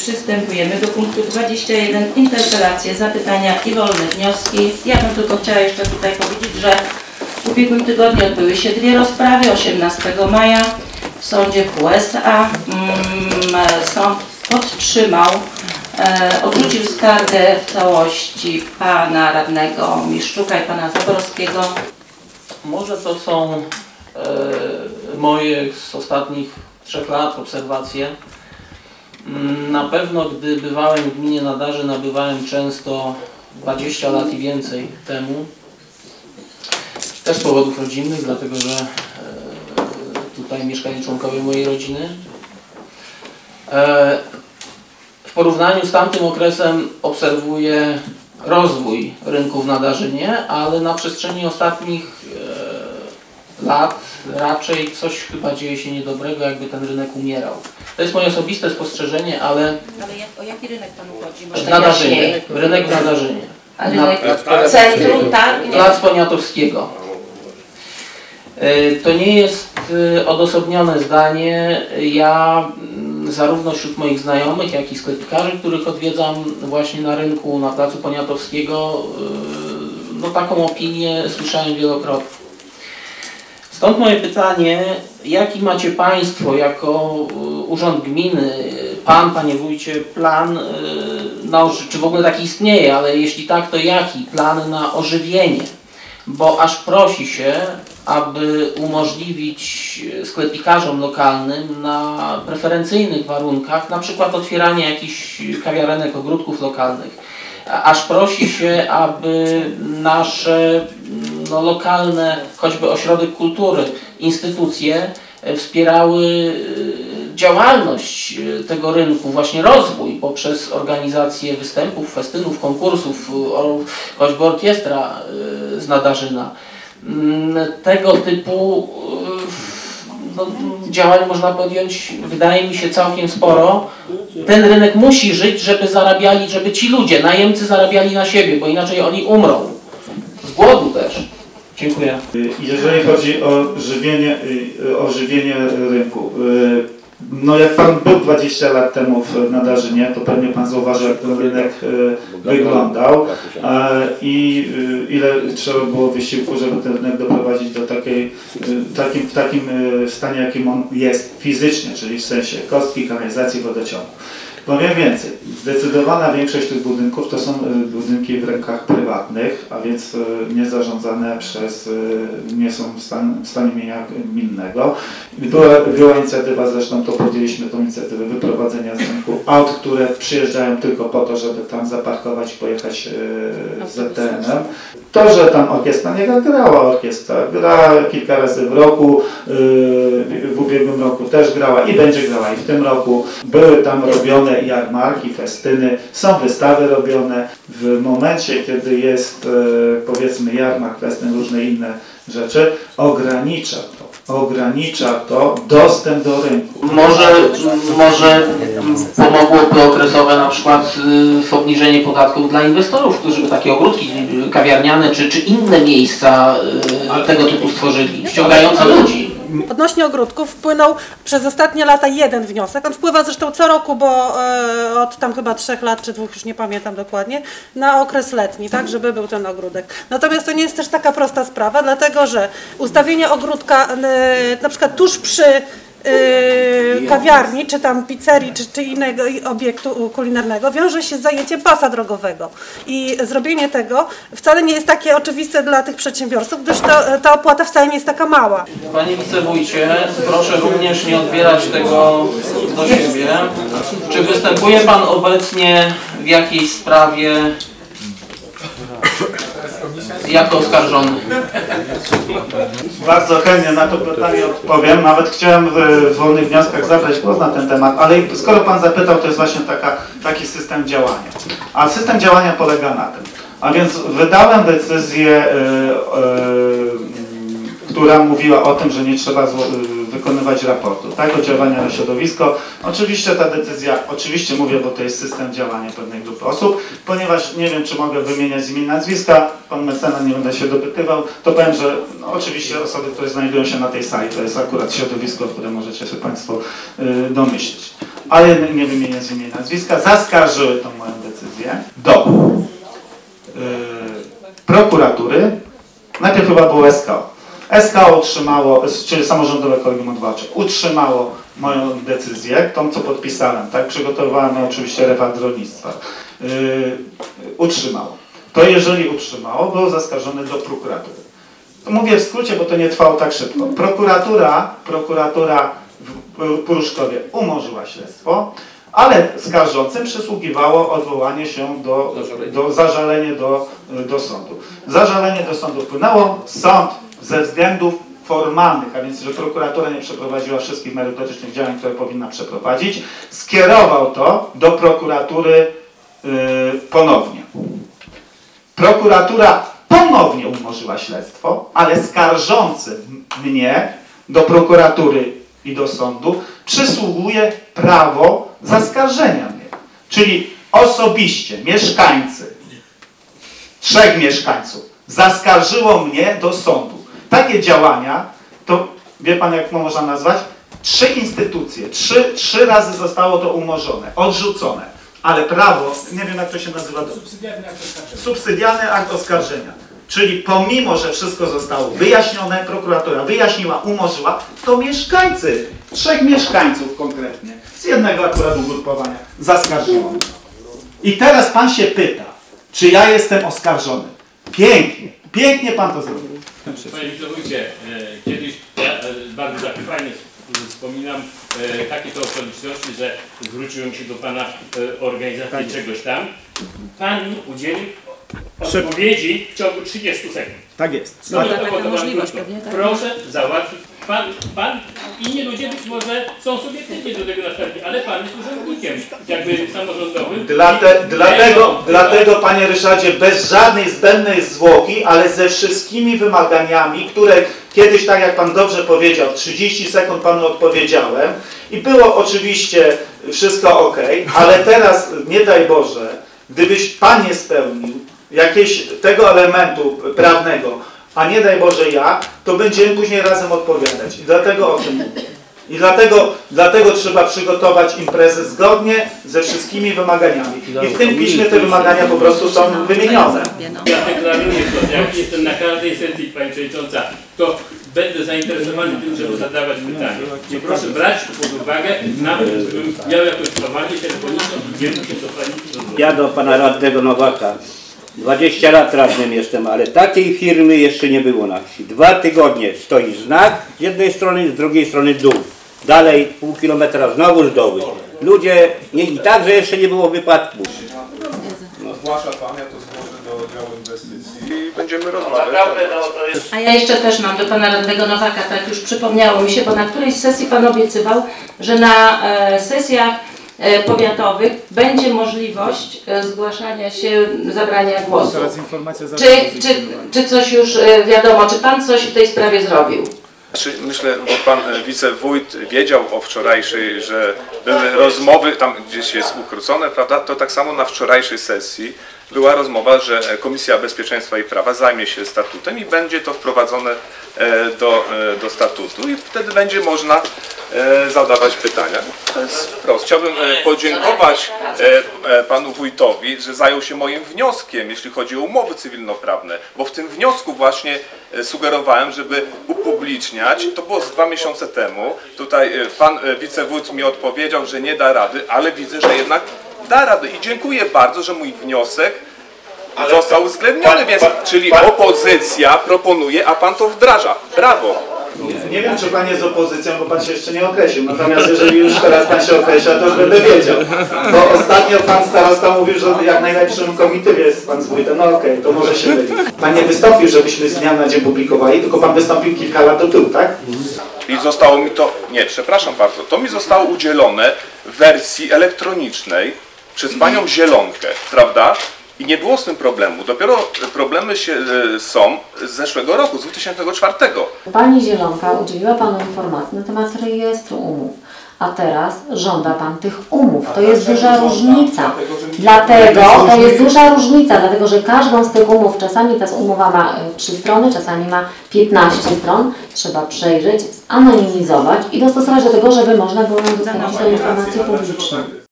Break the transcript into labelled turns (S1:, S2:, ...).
S1: Przystępujemy do punktu 21. Interpelacje, zapytania i wolne wnioski. Ja bym tylko chciała jeszcze tutaj powiedzieć, że w ubiegłym tygodniu odbyły się dwie rozprawy. 18 maja w sądzie w USA sąd podtrzymał, odrzucił skargę w całości pana radnego Miszczuka i pana Zaborowskiego.
S2: Może to są moje z ostatnich 3 lat obserwacje. Na pewno, gdy bywałem w gminie Nadarzy, nabywałem często 20 lat i więcej temu. Też z powodów rodzinnych, dlatego że tutaj mieszkali członkowie mojej rodziny. W porównaniu z tamtym okresem obserwuję rozwój rynku w Nadarzynie, ale na przestrzeni ostatnich lat raczej coś chyba dzieje się niedobrego, jakby ten rynek umierał. To jest moje osobiste spostrzeżenie, ale...
S1: O jaki rynek panu chodzi?
S2: W Nadarzynie. Rynek w Nadarzynie.
S1: A rynek w centrum, tak?
S2: Plac Poniatowskiego. To nie jest odosobnione zdanie. Ja zarówno wśród moich znajomych, jak i sklepikarzy, których odwiedzam właśnie na rynku, na Placu Poniatowskiego, no taką opinię słyszałem wielokrotnie. Stąd moje pytanie, jaki macie Państwo jako Urząd Gminy, Pan, Panie Wójcie, plan, czy w ogóle taki istnieje, ale jeśli tak, to jaki plan na ożywienie? Bo aż prosi się, aby umożliwić sklepikarzom lokalnym na preferencyjnych warunkach, na przykład otwieranie jakichś kawiarenek, ogródków lokalnych. Aż prosi się, aby nasze lokalne, choćby ośrodek kultury, instytucje wspierały działalność tego rynku, właśnie rozwój poprzez organizację występów, festynów, konkursów, choćby orkiestra z Nadarzyna. Tego typu działań można podjąć, wydaje mi się, całkiem sporo. Ten rynek musi żyć, żeby zarabiali, żeby ci ludzie, najemcy zarabiali na siebie, bo inaczej oni umrą. Z głodu też. Dziękuję.
S3: Jeżeli chodzi o żywienie rynku, no jak Pan był 20 lat temu w Nadarzynie, to pewnie Pan zauważył, jak ten rynek wyglądał i ile trzeba było wysiłku, żeby ten rynek doprowadzić do w takim stanie, jakim on jest fizycznie, czyli w sensie kostki, kanalizacji, wodociągu. Powiem więcej, zdecydowana większość tych budynków to są budynki w rękach prywatnych, a więc nie zarządzane nie są w stanie mienia gminnego. Była inicjatywa, zresztą to podjęliśmy tą inicjatywę wyprowadzenia z rynku aut, które przyjeżdżają tylko po to, żeby tam zaparkować i pojechać z ZTN-em. To, że tam orkiestra nie grała, orkiestra gra kilka razy w roku, w ubiegłym roku też grała i będzie grała i w tym roku. Były tam robione jarmarki, festyny, są wystawy robione. W momencie, kiedy jest powiedzmy jarmark, festyn, różne inne rzeczy, ogranicza to dostęp do rynku.
S2: Może pomogłoby okresowe na przykład w obniżenie podatków dla inwestorów, którzy by takie ogródki kawiarniane czy inne miejsca tego typu stworzyli, ściągające ludzi.
S4: Odnośnie ogródków wpłynął przez ostatnie lata jeden wniosek. On wpływa zresztą co roku, bo od tam chyba 3 lat czy 2, już nie pamiętam dokładnie, na okres letni, tak, żeby był ten ogródek. Natomiast to nie jest też taka prosta sprawa, dlatego że ustawienie ogródka na przykład tuż przy kawiarni, czy tam pizzerii, czy innego obiektu kulinarnego wiąże się z zajęciem pasa drogowego. I zrobienie tego wcale nie jest takie oczywiste dla tych przedsiębiorców, gdyż ta opłata wcale nie jest taka mała.
S2: Panie wicewójcie, proszę również nie odbierać tego do siebie. Czy występuje Pan obecnie w jakiejś sprawie jako oskarżony?
S3: Bardzo chętnie na to pytanie odpowiem. Nawet chciałem w wolnych wnioskach zabrać głos na ten temat, ale skoro Pan zapytał, to jest właśnie taki system działania. A system działania polega na tym. A więc wydałem decyzję, która mówiła o tym, że nie trzeba wykonywać raportu, tak, oddziaływania na środowisko. Oczywiście ta decyzja, oczywiście mówię, bo to jest system działania pewnej grupy osób, ponieważ nie wiem, czy mogę wymieniać z imienia i nazwiska, pan mecenas nie będę się dopytywał, to powiem, że no, oczywiście osoby, które znajdują się na tej sali, to jest akurat środowisko, które możecie się Państwo domyślić. Ale nie wymienię z imienia i nazwiska, zaskarżyły tą moją decyzję do prokuratury. Najpierw chyba było SKO. SKO utrzymało, czyli Samorządowe Kolegium Odwoławcze, utrzymało moją decyzję, tą co podpisałem, tak? Przygotowałem oczywiście referat rolnictwa. Utrzymało. To jeżeli utrzymało, było zaskarżone do prokuratury. To mówię w skrócie, bo to nie trwało tak szybko. Prokuratura w Pruszkowie umorzyła śledztwo, ale skarżącym przysługiwało odwołanie się zażalenie do sądu. Zażalenie do sądu wpłynęło, sąd ze względów formalnych, a więc że prokuratura nie przeprowadziła wszystkich merytorycznych działań, które powinna przeprowadzić, skierował to do prokuratury ponownie. Prokuratura ponownie umorzyła śledztwo, ale skarżący mnie do prokuratury i do sądu przysługuje prawo zaskarżenia mnie. Czyli osobiście mieszkańcy, 3 mieszkańców zaskarżyło mnie do sądu. Takie działania, to wie pan jak można nazwać? 3 instytucje, 3 razy zostało to umorzone, odrzucone. Ale prawo, nie wiem jak to się nazywa. Subsydialny akt oskarżenia. Czyli pomimo, że wszystko zostało wyjaśnione, prokuratura wyjaśniła, umorzyła, to mieszkańcy, 3 mieszkańców konkretnie, z jednego akurat ugrupowania, zaskarżyło mnie. I teraz pan się pyta, czy ja jestem oskarżony. Pięknie, pięknie pan to zrobił.
S5: Panie wicewójcie, kiedyś ja bardzo tak fajnie wspominam takie to okoliczności, że zwróciłem się do pana organizacji czegoś tam. Pan mi udzielił odpowiedzi w ciągu 30 sekund.
S3: Tak jest.
S5: No taka możliwość pewnie, tak? Proszę załatwić. Pan inni ludzie być może są subiektywnie do tego nastawieni, ale pan jest urzędnikiem jakby samorządowym.
S3: Dlatego panie Ryszardzie, bez żadnej zbędnej zwłoki, ale ze wszystkimi wymaganiami, które kiedyś, tak jak pan dobrze powiedział, 30 sekund panu odpowiedziałem i było oczywiście wszystko ok, ale teraz, nie daj Boże, gdybyś pan nie spełnił jakiegoś tego elementu prawnego, a nie daj Boże ja, to będziemy później razem odpowiadać. I dlatego o tym mówię. I dlatego trzeba przygotować imprezę zgodnie ze wszystkimi wymaganiami. I w tym piśmie te wymagania po prostu są wymienione.
S5: Ja deklaruję to, jak jestem na każdej sesji, pani przewodnicząca, to będę zainteresowany tym, żeby zadawać pytania. I proszę brać pod uwagę, nawet gdybym miał jakąś prowadzić telefoniczną i dzielił się do pani.
S6: Ja do pana radnego Nowaka. 20 lat radnym jestem, ale takiej firmy jeszcze nie było na wsi. 2 tygodnie stoi znak z jednej strony, z drugiej strony dół. Dalej pół kilometra znowuż doły. Ludzie mieli tak, że jeszcze nie było wypadku.
S7: Zgłasza pan, ja to zgłoszę do oddziału inwestycji i będziemy rozmawiać.
S1: A ja jeszcze też mam do pana radnego Nowaka, tak już przypomniało mi się, bo na którejś sesji pan obiecywał, że na sesjach powiatowych będzie możliwość zgłaszania się, zabrania głosu.
S3: Teraz informacja
S1: Czy coś już wiadomo, czy pan coś w tej sprawie zrobił?
S7: Myślę, bo pan wicewójt wiedział o wczorajszej, że były rozmowy, tam gdzieś jest ukrócone, prawda? To tak samo na wczorajszej sesji była rozmowa, że Komisja Bezpieczeństwa i Prawa zajmie się statutem i będzie to wprowadzone do statutu i wtedy będzie można zadawać pytania. To jest proste. Chciałbym podziękować panu wójtowi, że zajął się moim wnioskiem, jeśli chodzi o umowy cywilnoprawne, bo w tym wniosku właśnie sugerowałem, żeby upubliczniać, to było z 2 miesiące temu, tutaj pan wicewójt mi odpowiedział, że nie da rady, ale widzę, że jednak da radę i dziękuję bardzo, że mój wniosek został uwzględniony, więc, czyli opozycja proponuje, a pan to wdraża. Brawo!
S3: Nie wiem, czy pan jest opozycją, bo pan się jeszcze nie określił. Natomiast jeżeli już teraz pan się określa, to już będę wiedział. Bo ostatnio pan starosta mówił, że jak najlepszym komitywie jest pan z wójtem. No okej, to może się mylić. Pan nie wystąpił, żebyśmy z dnia na dzień publikowali, tylko pan wystąpił kilka lat do tyłu, tak?
S7: I zostało mi to, nie, przepraszam bardzo, to mi zostało udzielone w wersji elektronicznej przez panią Zielonkę, prawda? i nie było z tym problemu. Dopiero problemy są z zeszłego roku, z 2004.
S8: Pani Zielonka udzieliła Panu informacji na temat rejestru umów, a teraz żąda Pan tych umów. To jest duża różnica. Dlatego to jest duża różnica, dlatego że każdą z tych umów, czasami ta umowa ma 3 strony, czasami ma 15 stron, trzeba przejrzeć, zanonimizować i dostosować do tego, żeby można było nam dostarczyć tę informację publiczną.